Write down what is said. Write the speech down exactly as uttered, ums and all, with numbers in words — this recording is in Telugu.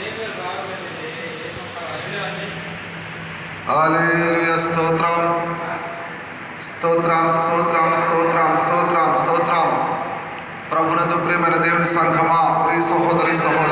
హల్లెలూయా. స్తోత్రం స్తోత్రం స్తోత్రం స్తోత్రం స్తోత్రం స్తోత్రం. ప్రభునందు ప్రియమైన దేవుని సంఘమా, ప్రియ సహోదరి సహోదరు